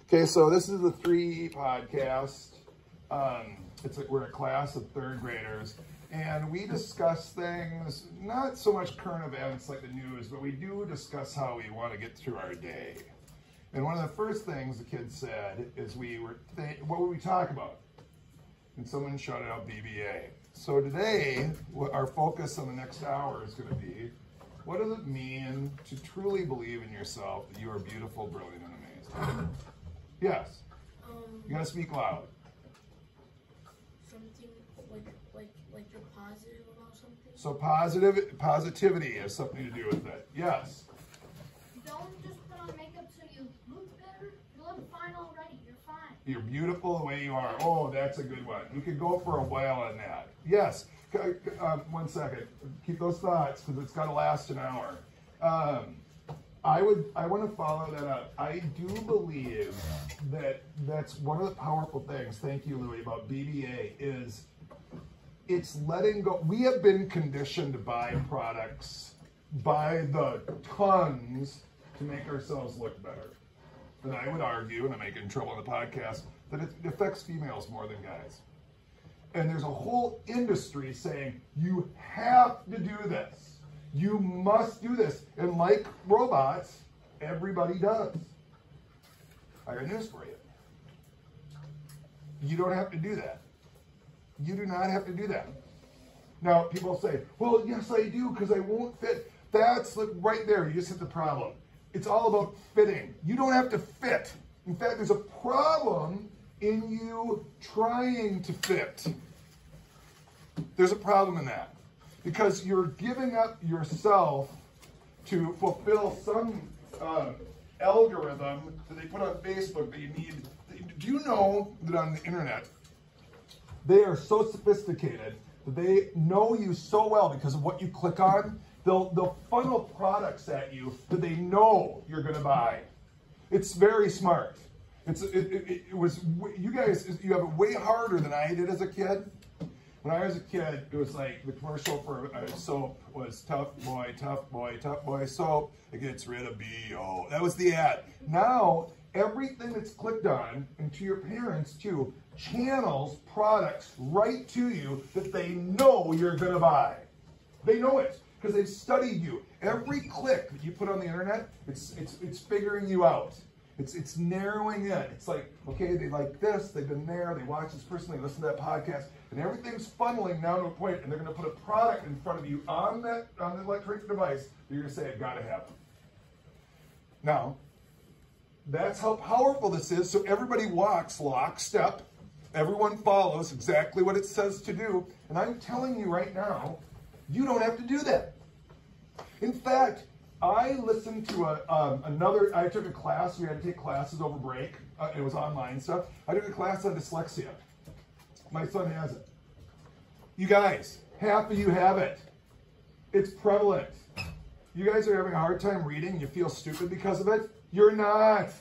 Okay, so this is the 3 podcast. We're a class of 3rd graders, and we discuss things, not so much current events like the news, but we do discuss how we want to get through our day. And one of the first things the kids said is what would we talk about? And someone shouted out BBA. So today, our focus on the next hour is going to be, what does it mean to truly believe in yourself that you are beautiful, brilliant, and amazing? Yes. You gotta speak loud. Something like you're positive about something. So positivity has something to do with it. Yes. Don't just put on makeup so you look better. You look fine already. You're fine. You're beautiful the way you are. Oh, that's a good one. We could go for a while on that. Yes. 1 second. Keep those thoughts because it's got to last an hour. I want to follow that up. I do believe that that's one of the powerful things, thank you, Louie, about BBA is it's letting go. We have been conditioned to buy products by the tons to make ourselves look better. And I would argue, and I'm making trouble on the podcast, that it affects females more than guys. And there's a whole industry saying, you have to do this. You must do this. And like robots, everybody does. I got news for you. You don't have to do that. You do not have to do that. Now, people say, well, yes, I do, because I won't fit. That's right there. You just hit the problem. It's all about fitting. You don't have to fit. In fact, there's a problem in you trying to fit. There's a problem in that. Because you're giving up yourself to fulfill some algorithm that they put on Facebook that you need. Do you know that on the internet, they are so sophisticated that they know you so well because of what you click on? They'll funnel products at you that they know you're going to buy. It's very smart. You guys, you have it way harder than I did as a kid. When I was a kid, it was like the commercial for soap was tough boy, soap. It gets rid of B.O. That was the ad. Now, everything that's clicked on, and to your parents too, channels products right to you that they know you're going to buy. They know it because they've studied you. Every click that you put on the internet, it's figuring you out. It's narrowing in. It's like, okay, they like this, they've been there, they watch this person, they listen to that podcast, and everything's funneling now to a point, and they're going to put a product in front of you on the electronic device that you're going to say, I've got to have it. Now, that's how powerful this is, so everybody walks lockstep. Everyone follows exactly what it says to do, and I'm telling you right now, you don't have to do that. In fact, I listened to I took a class, we had to take classes over break, it was online stuff. I took a class on dyslexia. My son has it. You guys, half of you have it. It's prevalent. You guys are having a hard time reading, you feel stupid because of it? You're not.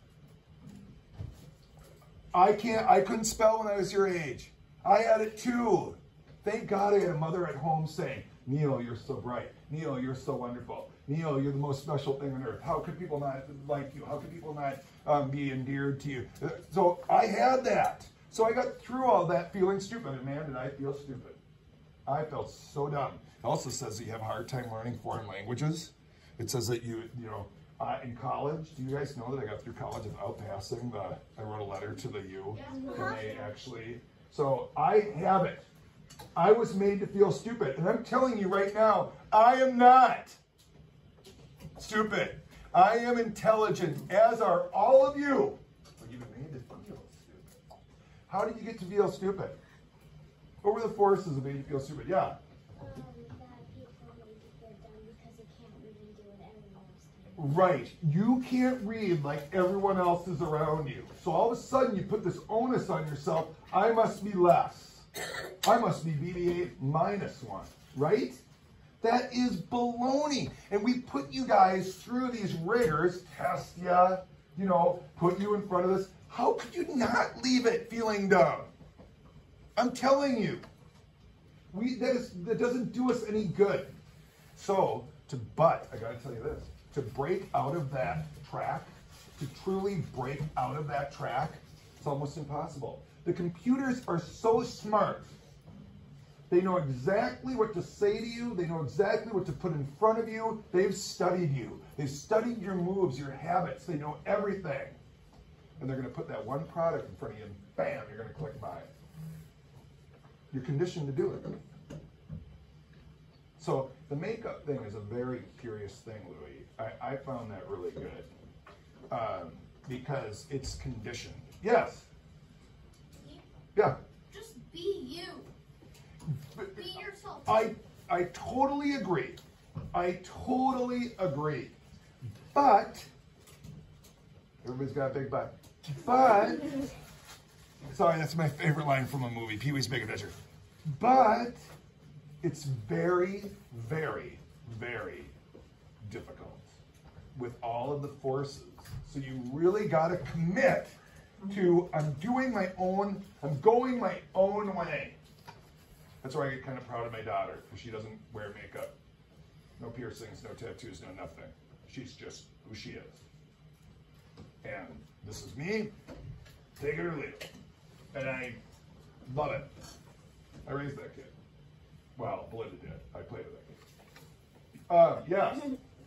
I couldn't spell when I was your age. I had it too. Thank God I had a mother at home saying, Neil, you're so bright. Neil, you're so wonderful. Neil, you're the most special thing on earth. How could people not like you? How could people not be endeared to you? So I had that. So I got through all that feeling stupid. And man, did I feel stupid. I felt so dumb. It also says that you have a hard time learning foreign languages. It says that you know, in college, do you guys know that I got through college without passing I wrote a letter to the U. Yeah. And they actually, so I have it. I was made to feel stupid. And I'm telling you right now, I am not stupid. I am intelligent, as are all of you. But you've been made to feel stupid. How did you get to feel stupid? What were the forces that made you feel stupid? Yeah. That people make you feel dumb because you can't read and do what everyone else can. Right. You can't read like everyone else is around you. So all of a sudden you put this onus on yourself. I must be less. I must be BBA -1, right? That is baloney. And we put you guys through these rigors, test ya, you know, put you in front of this. How could you not leave it feeling dumb? I'm telling you. That doesn't do us any good. So, I gotta tell you this, to break out of that track, to truly break out of that track, it's almost impossible. The computers are so smart. They know exactly what to say to you. They know exactly what to put in front of you. They've studied you. They've studied your moves, your habits. They know everything. And they're going to put that one product in front of you and bam, you're going to click buy it. You're conditioned to do it. So the makeup thing is a very curious thing, Louis. I found that really good because it's conditioned. Yes? Yeah. Just be you. Be yourself. I totally agree. I totally agree. But, everybody's got a big but. But, sorry, that's my favorite line from a movie, Pee-wee's Big Adventure. But, it's very, very, very difficult with all of the forces. So you really got to commit to, I'm going my own way. That's why I get kind of proud of my daughter, because she doesn't wear makeup. No piercings, no tattoos, no nothing. She's just who she is. And this is me, take it or leave it. And I love it. I raised that kid. Well, Belinda did. I played with that kid. Yes.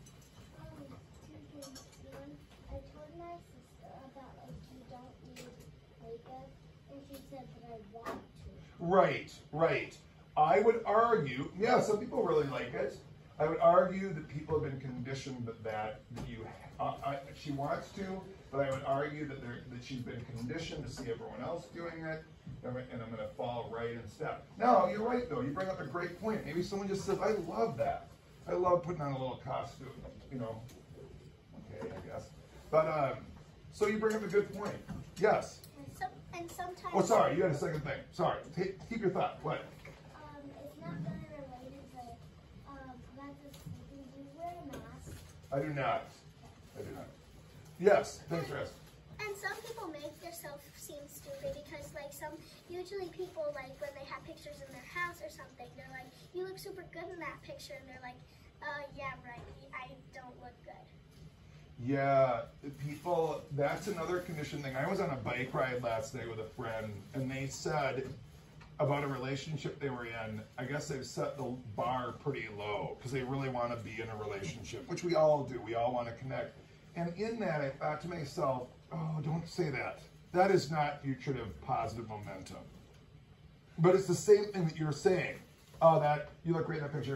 I told my sister about you don't need makeup, and she said that I want to. Right, right. I would argue, yeah, some people really like it. I would argue that people have been conditioned that you, she wants to, but I would argue that she's been conditioned to see everyone else doing it, and I'm going to fall right in step. No, you're right, though. You bring up a great point. Maybe someone just says, I love that. I love putting on a little costume, you know. Okay, I guess. But, so you bring up a good point. Yes? And sometimes... Oh, sorry, you had a second thing. Sorry. Keep your thought. What? It's not really related, but Francis, do you wear a mask? I do not. I do not. Yes, thanks for asking. And some people make themselves seem stupid because, like, usually people, like, when they have pictures in their house or something, they're like, you look super good in that picture, and they're like, yeah, right, I don't look good. Yeah, people, that's another condition thing. I was on a bike ride last night with a friend, and they said about a relationship they were in, I guess they've set the bar pretty low because they really want to be in a relationship, which we all do. We all want to connect. And in that, I thought to myself, oh, don't say that. That is not fugitive positive momentum. But it's the same thing that you're saying. Oh, that, you look great in that picture.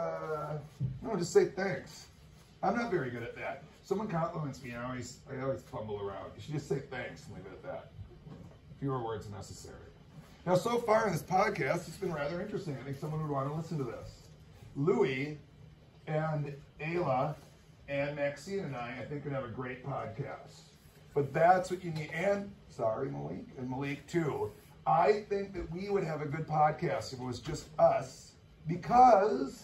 No, just say thanks. I'm not very good at that. Someone compliments me, I always fumble around. You should just say thanks and leave it at that. Fewer words necessary. Now, so far in this podcast, it's been rather interesting. I think someone would want to listen to this. Louis and Ayla and Maxine and I think, could have a great podcast. But that's what you need. And, sorry, Malik, and Malik too. I think that we would have a good podcast if it was just us, because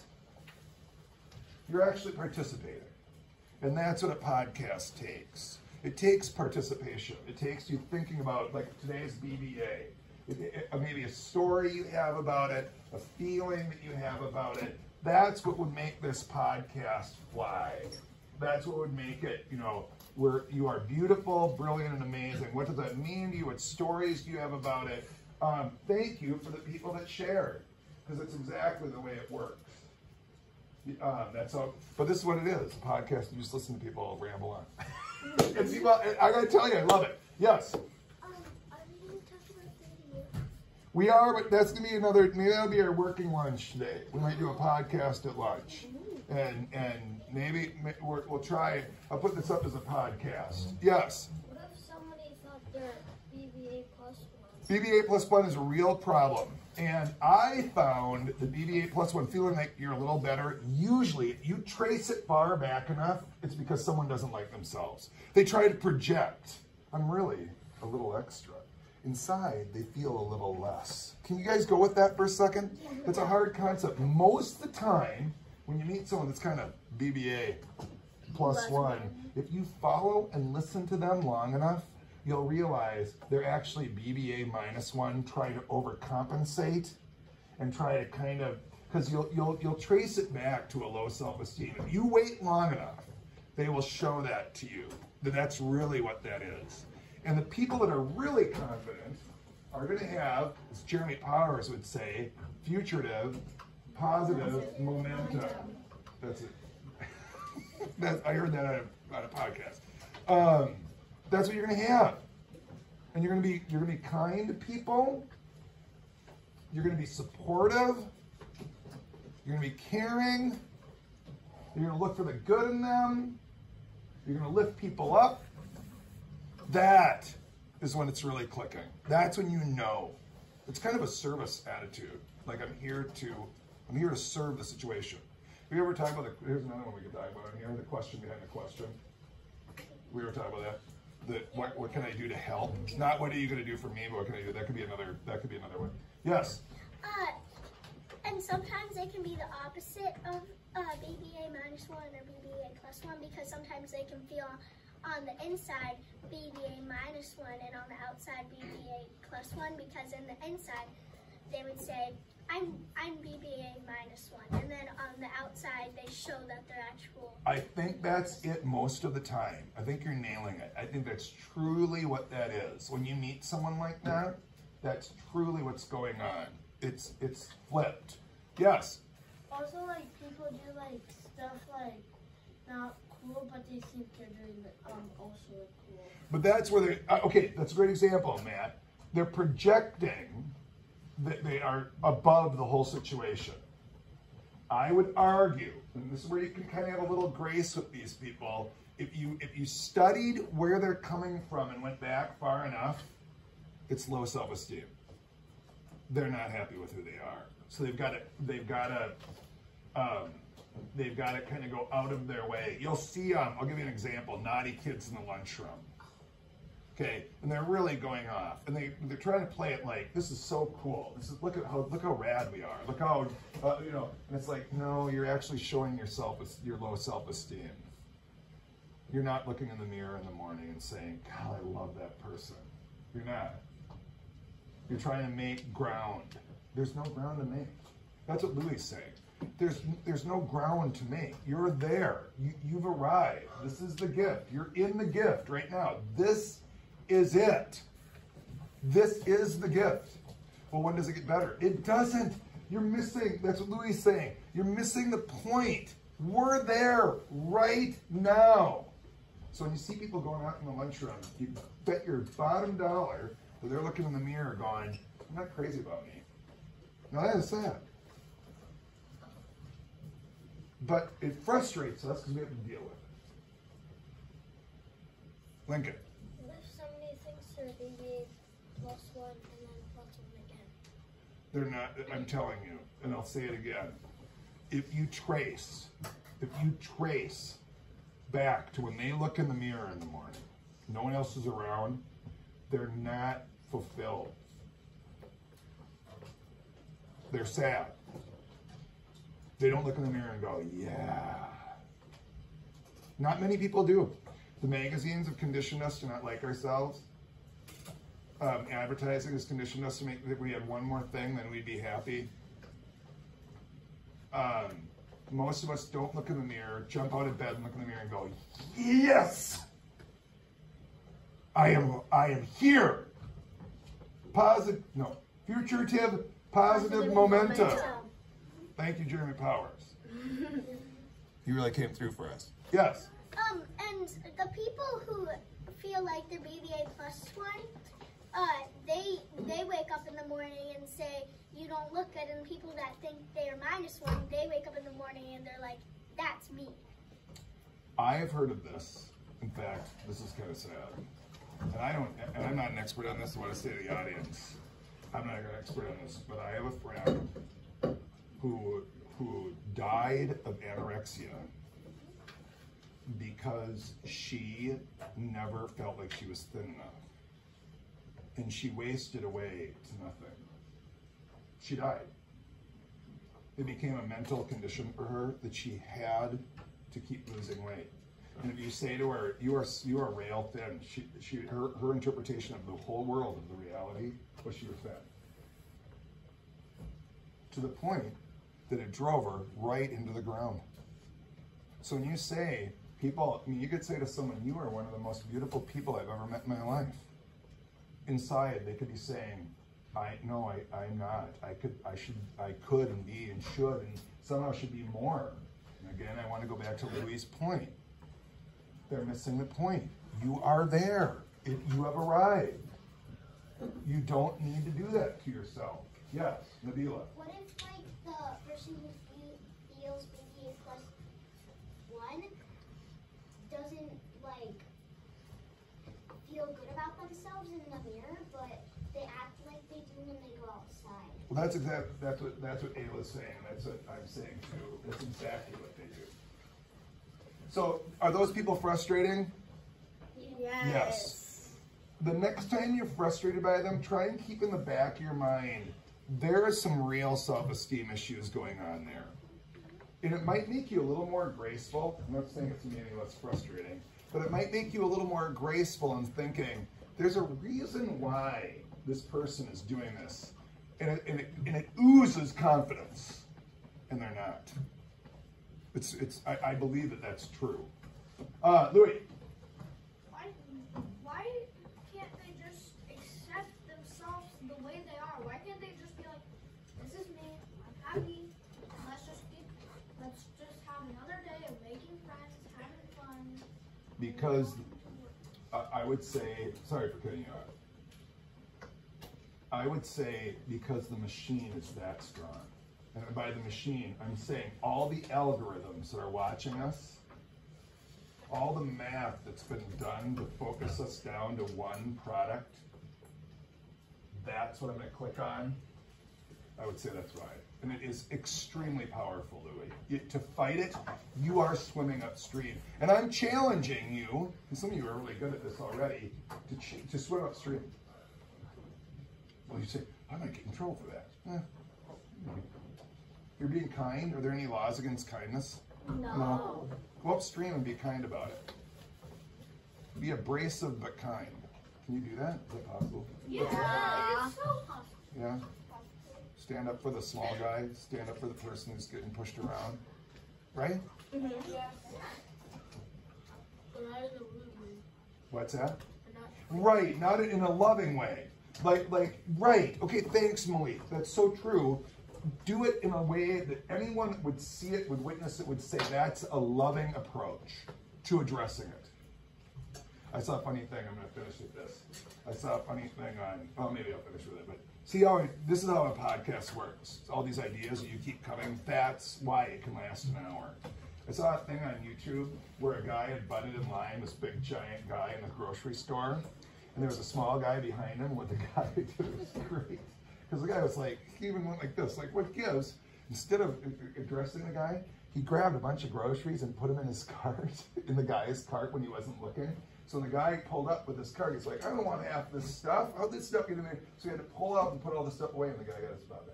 you're actually participating. And that's what a podcast takes. It takes participation. It takes you thinking about, like today's BBA. Maybe a story you have about it, a feeling that you have about it. That's what would make this podcast fly. That's what would make it, you know, where you are beautiful, brilliant, and amazing. What does that mean to you? What stories do you have about it? Thank you for the people that shared, because it's exactly the way it works. That's all. But this is what it is. A podcast, you just listen to people ramble on. And see, well, I gotta tell you, I love it. Yes? Are we going to talk about video? We are, but that's gonna be another, maybe that'll be our working lunch today. We might do a podcast at lunch. And maybe we'll try, I'll put this up as a podcast. Yes? What if somebody thought their BBA plus one? BBA plus one is a real problem. And I found the BBA plus one feeling like you're a little better. Usually, if you trace it far back enough, it's because someone doesn't like themselves. They try to project. I'm really a little extra. Inside, they feel a little less. Can you guys go with that for a second? It's a hard concept. Most of the time, when you meet someone that's kind of BBA plus one, if you follow and listen to them long enough, you'll realize they're actually BBA minus one, try to overcompensate and try to kind of, because you'll trace it back to a low self-esteem. If you wait long enough, they will show that to you. That's really what that is. And the people that are really confident are going to have, as Jeremy Powers would say, futurative, positive momentum. That's it. I heard that on a podcast. That's what you're going to have, and you're going to be kind to people. You're going to be supportive. You're going to be caring. You're going to look for the good in them. You're going to lift people up. That is when it's really clicking. That's when you know. It's kind of a service attitude. Like I'm here to serve the situation. We ever talk about here's another one we could talk about in here, the question behind the question. We ever talk about that? What can I do to help? Not what are you going to do for me, but what can I do? That could be another one. Yes. And sometimes they can be the opposite of BBA -1 or BBA +1 because sometimes they can feel on the inside BBA -1 and on the outside BBA +1 because in the inside they would say I'm BBA -1 and then on the outside they show that they're actual. I think that's it most of the time. I think you're nailing it. I think that's truly what that is. When you meet someone like that, that's truly what's going on. It's flipped. Yes. Also, like people do like stuff like not cool, but they think they're doing also cool. But that's where they. Okay, that's a great example, Matt. They're projecting that they are above the whole situation. I would argue, and this is where you can kind of have a little grace with these people. If you studied where they're coming from and went back far enough, it's low self-esteem. They're not happy with who they are, so they've got to kind of go out of their way. You'll see, I'll give you an example, naughty kids in the lunchroom. Okay, and they're really going off, and they're trying to play it like this is so cool. This is look how rad we are. Look how and it's like no, you're actually showing your low self-esteem. You're not looking in the mirror in the morning and saying, God, I love that person. You're not. You're trying to make ground. There's no ground to make. That's what Louis is saying. There's no ground to make. You're there. You've arrived. This is the gift. You're in the gift right now. This is it. This is the gift. Well, when does it get better? It doesn't. You're missing. That's what Louis is saying. You're missing the point. We're there right now. So when you see people going out in the lunchroom, you bet your bottom dollar that they're looking in the mirror going, I'm not crazy about me. Now that is sad. But it frustrates us because we have to deal with it. Lincoln. If somebody thinks they're BBA +1 and then +1 again. They're not, I'm telling you, and I'll say it again. If you trace back to when they look in the mirror in the morning, no one else is around, they're not fulfilled. They're sad. They don't look in the mirror and go, yeah. Not many people do. The magazines have conditioned us to not like ourselves. Advertising has conditioned us to make that we had one more thing, then we'd be happy. Most of us don't look in the mirror, jump out of bed and look in the mirror and go, yes! I am here. Futurative, positive momentum. Thank you, Jeremy Powers. You really came through for us. Yes. And the people who feel like they're BBA +1, they wake up in the morning and say, you don't look good, and people that think they're -1, they wake up in the morning and they're like, that's me. I have heard of this. In fact, this is kind of sad. And I'm not an expert on this, I want to say to the audience, I'm not an expert on this, but I have a friend who died of anorexia because she never felt like she was thin enough. And she wasted away to nothing. She died. It became a mental condition for her that she had to keep losing weight. And if you say to her, you are rail thin, her interpretation of the whole world, of the reality, was she was thin. To the point that it drove her right into the ground. So when you say People, I mean, you could say to someone, you are one of the most beautiful people I've ever met in my life. Inside, they could be saying, I'm not. I could and be and should and somehow should be more. And again, I want to go back to Louie's point. They're missing the point. You are there. You have arrived. You don't need to do that to yourself. Yes, Nabila. What if, like, the person who feels BBA plus 1 doesn't, like, feel good about themselves in the mirror, but they act like they do when they go outside? Well, that's what Ayla's saying. That's what I'm saying too. That's exactly what they do. So, are those people frustrating? Yes. The next time you're frustrated by them, try and keep in the back of your mind, there are some real self-esteem issues going on there. And it might make you a little more graceful. I'm not saying it's any less frustrating, but it might make you a little more graceful in thinking, there's a reason why this person is doing this. And it oozes confidence, and they're not. I believe that that's true. Louis. Why can't they just accept themselves the way they are? Why can't they just be like, this is me, I'm happy, let's just have another day of making friends, having fun. Because I would say, sorry for cutting you off. I would say because the machine is that strong. And by the machine, I'm saying all the algorithms that are watching us, all the math that's been done to focus us down to one product, that's what I'm going to click on. I would say that's right. And it is extremely powerful, Louis. To fight it, you are swimming upstream. And I'm challenging you, and some of you are really good at this already, to swim upstream. Well, you say, I might get in trouble for that. You're being kind. Are there any laws against kindness? No. Go upstream and be kind about it. Be abrasive but kind. Can you do that? Is that possible? Yeah, it's so possible. Yeah? Stand up for the small guy. Stand up for the person who's getting pushed around. Right? Mm-hmm. Yes. But not in a rude way. What's that? Not Right, not in a loving way. Like, right. Okay, thanks, Malik. That's so true. Do it in a way that anyone would see it, would witness it, would say that's a loving approach to addressing it. I saw a funny thing. I'm going to finish with this. I saw a funny thing on, well, maybe I'll finish with it, but see how this is how a podcast works. All these ideas that you keep coming, that's why it can last an hour. I saw a thing on YouTube where a guy had butted in line, this big giant guy in the grocery store, and there was a small guy behind him. What the guy did was great. Because the guy was like, he even went like this, like, what gives? Instead of addressing the guy, he grabbed a bunch of groceries and put them in his cart, in the guy's cart when he wasn't looking. So the guy pulled up with his cart. He's like, I don't want half this stuff. How'd this stuff get in there? So he had to pull out and put all the stuff away, and the guy got his spot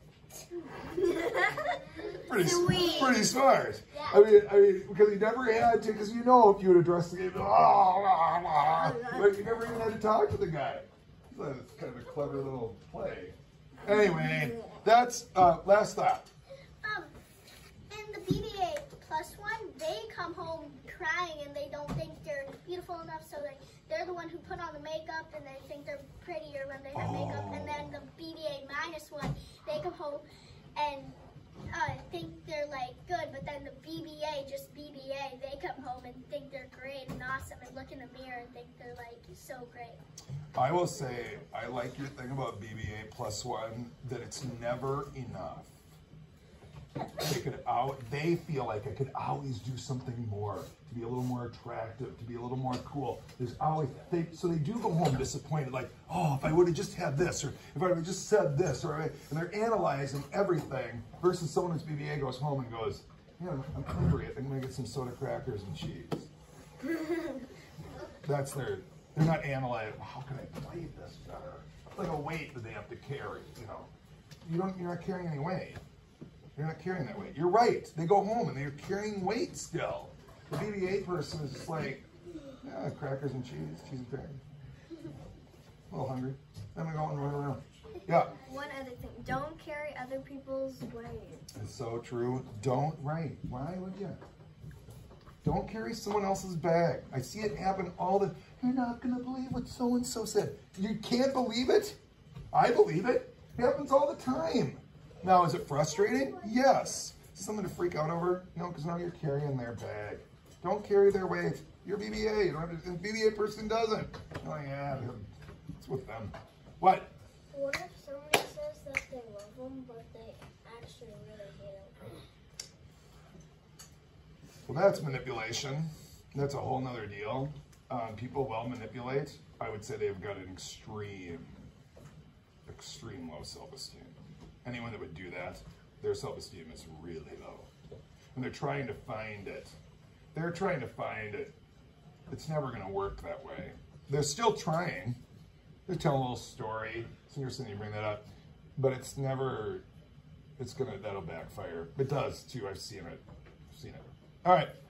back. Pretty smart. Yeah. I mean, because he never had to, because you know if you would address the guy, but you never even had to talk to the guy. So it's kind of a clever little play. Anyway, that's last thought. And the BBA plus 1, they come home crying and they don't think they're beautiful enough, so they're the one who put on the makeup and they think they're prettier when they have makeup. And then the BBA minus 1, they come home and think they're like good, but then the BBA, just BBA, they come home and think they're great and awesome and look in the mirror and think they're like so great. I will say, I like your thing about BBA plus 1, that it's never enough. They feel like I could always do something more, to be a little more attractive, to be a little more cool. There's always, so they do go home disappointed, like, oh, if I would have just had this, or if I would have just said this, and they're analyzing everything, versus someone who's BBA goes home and goes, yeah, I'm hungry, I think I'm gonna get some soda crackers and cheese. That's they're not analyzing, how can I play this better? It's like a weight that they have to carry, you know. You're not carrying any weight. You're not carrying that weight. You're right. They go home and they're carrying weight still. The BBA person is just like, yeah, crackers and cheese and crackers. A little hungry. I'm gonna go and run around. Yeah. One other thing, don't carry other people's weight. It's so true. Don't, right. Why would you? Don't carry someone else's bag. I see it happen all the, you're not gonna believe what so-and-so said. You can't believe it? I believe it. It happens all the time. Now, is it frustrating? Yes. Is it something to freak out over? No, because now you're carrying their bag. Don't carry their weight. You're BBA. You don't have to, the BBA person doesn't. Oh yeah, it's with them. What? What if somebody says that they love them, but they actually really hate them? Well, that's manipulation. That's a whole nother deal. People will manipulate. I would say they've got an extreme low self-esteem. Anyone that would do that, their self-esteem is really low. And they're trying to find it. They're trying to find it. It's never going to work that way. They're still trying. They're telling a little story. It's interesting you bring that up. But it's never, that'll backfire. It does too. I've seen it. All right.